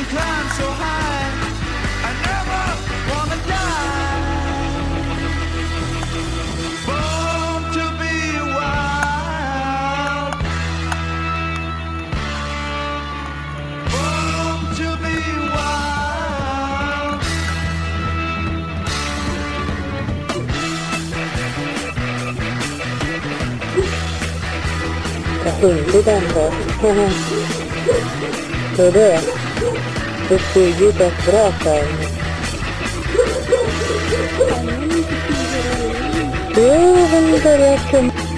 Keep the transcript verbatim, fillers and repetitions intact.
climb so high. I never wanna die. Born to be wild. Born to be wild. กระสุนที่ดันบอกเธอด้วยทุกคุยอยู่แต่รอใส่เดี๋ยวมันจะเรียก